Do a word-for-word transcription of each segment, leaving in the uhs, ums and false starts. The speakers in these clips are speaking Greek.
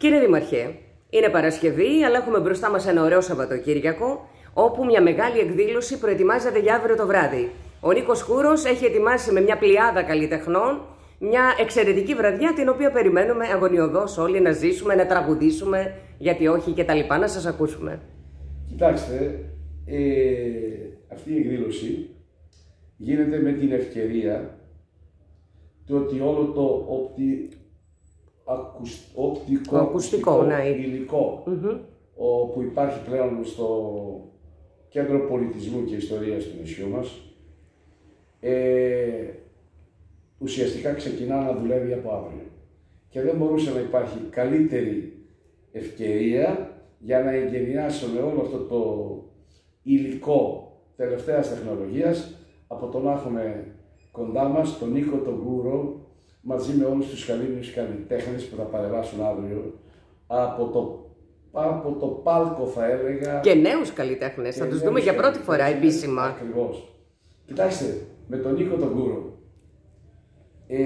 Κύριε Δήμαρχε, είναι Παρασκευή, αλλά έχουμε μπροστά μας ένα ωραίο Σαββατοκύριακο, όπου μια μεγάλη εκδήλωση προετοιμάζεται για αύριο το βράδυ. Ο Νίκος Κούρος έχει ετοιμάσει με μια πλειάδα καλλιτεχνών μια εξαιρετική βραδιά, την οποία περιμένουμε αγωνιωδώς όλοι να ζήσουμε, να τραγουδήσουμε, γιατί όχι και τα λοιπά, να σας ακούσουμε. Κοιτάξτε, ε, αυτή η εκδήλωση γίνεται με την ευκαιρία του ότι όλο το οπτι... ακουσ... οπτικό ακουστικό ναι. υλικό mm-hmm. ο, που υπάρχει πλέον στο Κέντρο Πολιτισμού και Ιστορίας του νησιού μας, ε, ουσιαστικά ξεκινά να δουλεύει από αύριο. Και δεν μπορούσε να υπάρχει καλύτερη ευκαιρία για να εγκαινιάσουμε όλο αυτό το υλικό τελευταίας τεχνολογίας από το να έχουμε κοντά μας τον Νίκο τον Κούρο, μαζί με όλους τους καλύμνους καλλιτέχνες που θα παρεμβάσουν αύριο, από το, από το πάλκο θα έλεγα. Και νέους καλλιτέχνες, θα τους δούμε για πρώτη φορά επίσημα. Ακριβώς. Κοιτάξτε, με τον Νίκο τον Κούρο ε,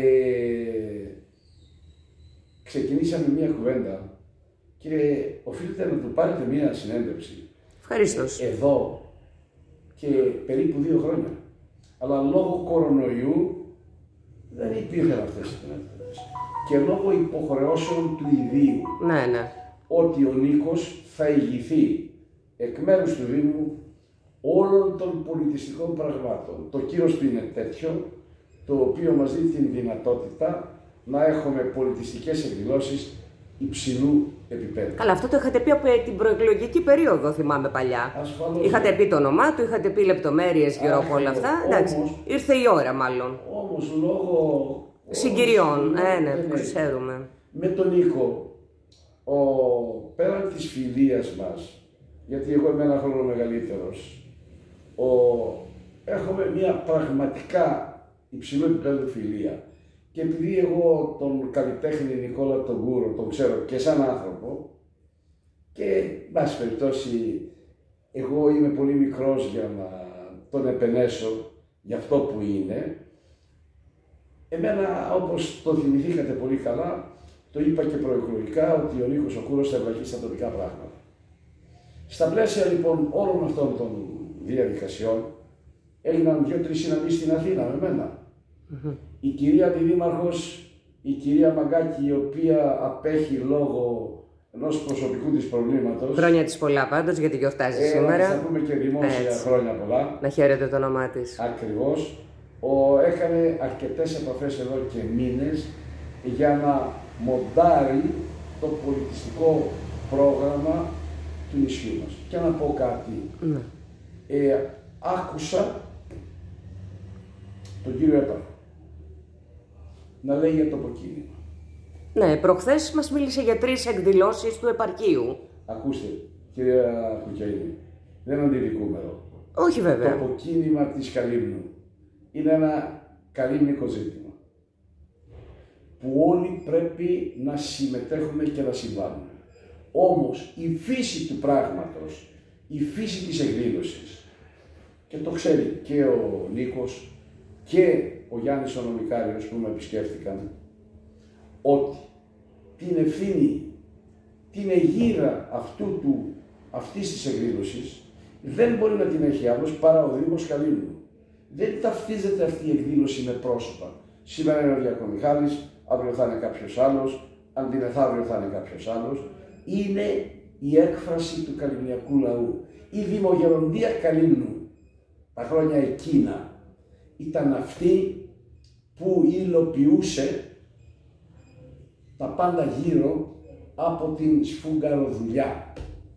ξεκινήσαμε μία κουβέντα και οφείλετε να του πάρετε μία συνέντευξη. Ευχαριστώς. Εδώ και περίπου δύο χρόνια. Αλλά λόγω κορονοϊού δεν υπήρχαν αυτές οι συνέντευξεις. Και λόγω υποχρεώσεων του ιδίου. Ναι, ναι. Ότι ο Νίκος θα ηγηθεί εκ μέρους του Δήμου όλων των πολιτιστικών πραγμάτων. Το κύρος του είναι τέτοιο, το οποίο μας δίνει την δυνατότητα να έχουμε πολιτιστικές εκδηλώσεις υψηλού επίπεδου. Καλά, αυτό το είχατε πει από την προεκλογική περίοδο, θυμάμαι παλιά. Ασφαλώς. Είχατε πει το όνομά του, είχατε πει λεπτομέρειες γύρω από όλα αυτά. Εντάξει, όμως, ήρθε η ώρα μάλλον. Όμως λόγω συγκυριών, ε, ναι, που ξέρουμε. Με τον Νίκο, ο, πέραν της φιλίας μας, γιατί εγώ είμαι ένα χρόνο μεγαλύτερος, ο, έχουμε μια πραγματικά υψηλό επίπεδο φιλία. Και επειδή εγώ τον καλλιτέχνη Νικόλα τον Κούρο τον ξέρω και σαν άνθρωπο, και εν πάση περιπτώσει εγώ είμαι πολύ μικρός για να τον επενέσω για αυτό που είναι, εμένα, όπως το θυμηθήκατε πολύ καλά, το είπα και προεκλογικά, ότι ο Νίκος ο Κούρος θα ευλαγεί στα τοπικά πράγματα. Στα πλαίσια λοιπόν όλων αυτών των διαδικασιών έγιναν δύο-τρεις συναντήσεις στην Αθήνα με μένα. Mm-hmm. Η κυρία Αντιδήμαρχος, η κυρία Μαγκάκη, η οποία απέχει λόγω ενός προσωπικού της προβλήματος. Χρόνια της πολλά πάντως, γιατί γιορτάζει ε, σήμερα. Θα πούμε και δημόσια έτσι. Χρόνια πολλά. Να χαίρετε το όνομά της. Ακριβώς. Ο, έκανε αρκετές επαφές εδώ και μήνες για να μοντάρει το πολιτιστικό πρόγραμμα του νησιού μας. Και να πω κάτι. Ναι. Ε, άκουσα τον κύριο Έπαρχο να λέει για το αποκίνημα. Ναι, προχθές μας μίλησε για τρεις εκδηλώσεις του επαρχείου. Ακούστε, κυρία Κουκιαίδη, δεν αντιδικούμε εδώ. Όχι βέβαια. Το αποκίνημα της Καλύμνου είναι ένα καλύμνικο ζήτημα που όλοι πρέπει να συμμετέχουμε και να συμβάλλουμε. Όμως η φύση του πράγματος, η φύση της εκδήλωσης, και το ξέρει και ο Νίκος και ο Γιάννης ο Νομικάριος που με επισκέφτηκαν, ότι την ευθύνη, την αιγίδα αυτού του, αυτής της εκδήλωσης δεν μπορεί να την έχει άλλος παρά ο Δήμος Καλύμνου. Δεν ταυτίζεται αυτή η εκδήλωση με πρόσωπα. Σήμερα είναι ο Διακομιχάλης, αύριο θα είναι κάποιος άλλος, αν την μεθαύριο θα είναι κάποιος άλλος. Είναι η έκφραση του καλυμνιακού λαού. Η Δημογεροντία Καλύμνου, τα χρόνια εκείνα, ήταν αυτή που υλοποιούσε τα πάντα γύρω από την σφουγγαροδουλειά.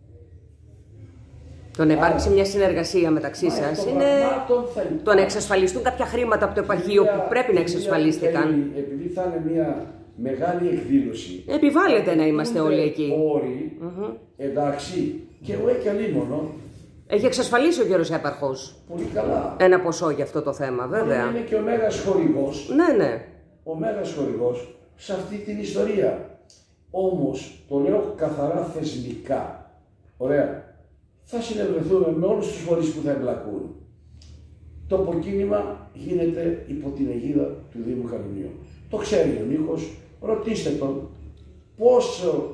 Το να υπάρξει μια συνεργασία μεταξύ σας είναι το να εξασφαλιστούν κάποια χρήματα από το επαρχείο που πρέπει να εξασφαλίστηκαν. Επειδή θα είναι μια μεγάλη εκδήλωση. Επιβάλλεται να είμαστε όλοι εκεί. Όροι, mm-hmm. εντάξει, και εγώ και αλίμονο. Έχει εξασφαλίσει ο κύριος Έπαρχος. Πολύ καλά. Ένα ποσό για αυτό το θέμα, βέβαια. Είναι και ο μέγας χορηγός. Ναι, ναι. Ο μέγας χορηγός σε αυτή την ιστορία. Όμως, το λέω καθαρά θεσμικά. Ωραία. Θα συνεργαστούμε με όλους τους φορείς που θα εμπλακούν. Το αποκίνημα γίνεται υπό την αιγίδα του Δήμου Καλυμνίου. Το ξέρει ο Νίκος, ρωτήστε τον πόσο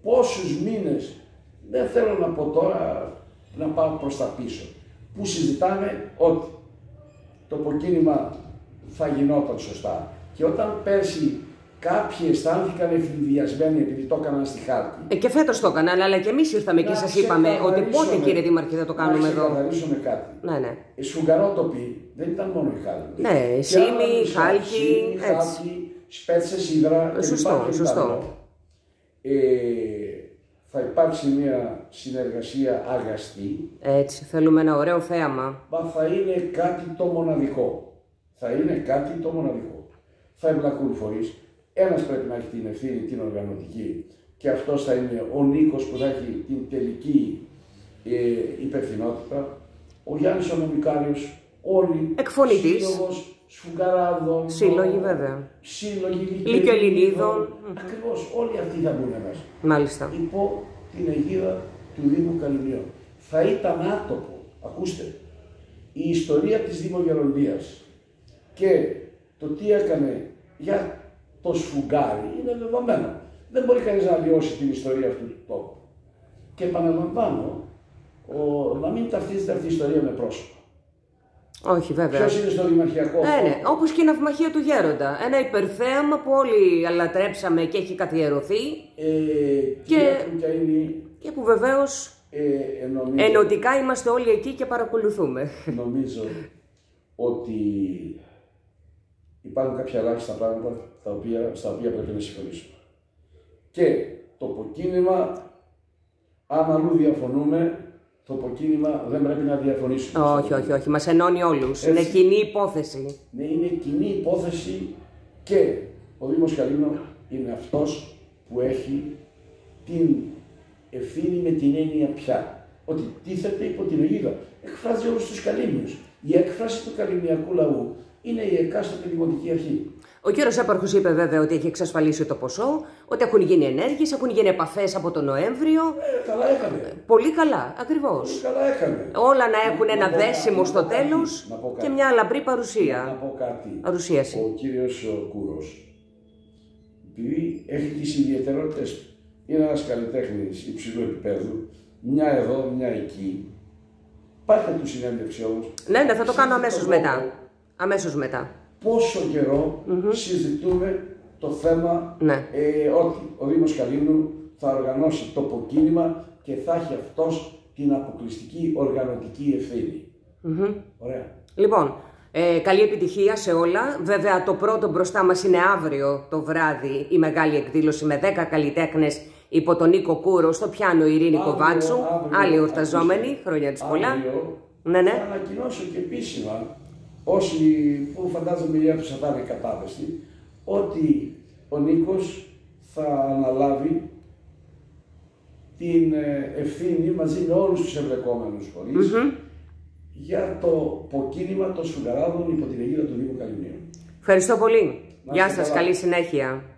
πόσους μήνες, δεν θέλω να πω τώρα να πάω προς τα πίσω, που συζητάμε ότι το αποκίνημα θα γινόταν σωστά. Και όταν πέρσι κάποιοι αισθάνθηκαν ευνηδιασμένοι επειδή το έκαναν στη Χάρτη. Ε, και φέτος το έκαναν, αλλά και εμείς ήρθαμε και σας είπαμε ότι πότε, κύριε Δήμαρχε, θα το κάνουμε εδώ. Να ξεκαθαρίσουμε κάτι. Ναι, ναι. Οι σφουγγαρότοποι δεν ήταν μόνο η Χάρτη. Ναι, Σύμη, Χάλκι, Χάλκι, Σπέτσες, Ύδρα. Σωστό, σωστό. Ε, θα υπάρξει μια συνεργασία αγαστή. Έτσι, θέλουμε ένα ωραίο θέαμα. Μα θα είναι κάτι το μοναδικό. Θα είναι κάτι το μοναδικό. Θα εμπλακούν φορείς. Ένας πρέπει να έχει την ευθύνη, την οργανωτική, και αυτός θα είναι ο Νίκος που θα έχει την τελική ε, υπευθυνότητα. Ο Γιάννης ο Νομικάριος, όλοι. Εκφωνητής. Σύλλογος Σφουγγαράδων. Σύλλογοι, βέβαια. Σύλλογοι Λυκειοελληνίδων. Ακριβώς, όλοι αυτοί θα μπουν μέσα. Μάλιστα. Υπό την αιγίδα του Δήμου Καλυμνίων. Θα ήταν άτομο, ακούστε, η ιστορία της Δημογεροντίας και το τι έκανε για το σφουγγάρι είναι δεδομένο. Δεν μπορεί κανείς να αλλοιώσει την ιστορία αυτού του τόπου. Και επαναλαμβάνω, ο, να μην ταυτίζεται αυτή η ιστορία με πρόσωπα. Όχι, βέβαια. Ποιος είναι στο δημαρχιακό ναι, ναι. Όπως και η ναυμαχία του Γέροντα. Ένα υπερθέαμα που όλοι αλατρέψαμε και έχει καθιερωθεί. Ε, και... είναι... και που βεβαίως ε, νομίζω... ενωτικά είμαστε όλοι εκεί και παρακολουθούμε. Νομίζω ότι υπάρχουν κάποια ελάχιστα πράγματα τα οποία, στα οποία πρέπει να συμφωνήσουμε. Και το αποκίνημα, αν αλλού διαφωνούμε, το αποκίνημα δεν πρέπει να διαφωνήσουμε. Όχι, όχι, όχι. Μας ενώνει όλους. Έτσι. Είναι κοινή υπόθεση. Ναι, είναι κοινή υπόθεση και ο Δήμος Καλύμνου είναι αυτός που έχει την ευθύνη με την έννοια πια. Ότι τίθεται υπό την αιγίδα. Εκφράζει όλους τους Καλύμνιους. Η έκφραση του καλυμνιακού λαού είναι η εκάστοτε δημοτική αρχή. Ο κύριος Έπαρχος είπε βέβαια ότι έχει εξασφαλίσει το ποσό, ότι έχουν γίνει ενέργειες, έχουν γίνει επαφές από τον Νοέμβριο. Ε, καλά έκανε. Πολύ καλά, ακριβώς. Πολύ καλά έκανε. Όλα να έχουν να, ένα να δέσιμο να στο πω τέλος κάτι, και μια λαμπρή παρουσία. Να πω κάτι. Παρουσίαση. Ο κύριος Κούρος, επειδή έχει τις ιδιαιτερότητες του, είναι ένας καλλιτέχνης υψηλού επίπεδου, μια εδώ, μια εκεί. Πάρτε του συνέντευξη όμως. Ναι, ναι, θα το κάνω αμέσως μετά. Αμέσως μετά. Πόσο καιρό mm-hmm. συζητούμε το θέμα ναι. ε, ότι ο Δήμος Καλύμνου θα οργανώσει το αποκίνημα και θα έχει αυτός την αποκλειστική οργανωτική ευθύνη. Mm-hmm. Ωραία. Λοιπόν, ε, καλή επιτυχία σε όλα. Βέβαια το πρώτο μπροστά μας είναι αύριο το βράδυ η μεγάλη εκδήλωση με δέκα καλλιτέχνες υπό τον Νίκο Κούρο στο πιάνο Ειρήνη Κοβάτσου. Άλλοι εορταζόμενοι, χρόνια της πολλά. Αύριο ναι, ναι. θα ανακοινώσω και επίσημα, όσοι που φαντάζομαι η αίθουσα θα είναι κατάδεστη, ότι ο Νίκος θα αναλάβει την ευθύνη μαζί με όλους τους εμπλεκόμενους φορείς mm-hmm. για το αποκίνημα των σφουγγαράδων υπό την αιγίδα του Δήμου Καλυμνίου. Ευχαριστώ πολύ. Γεια σας, καλή συνέχεια.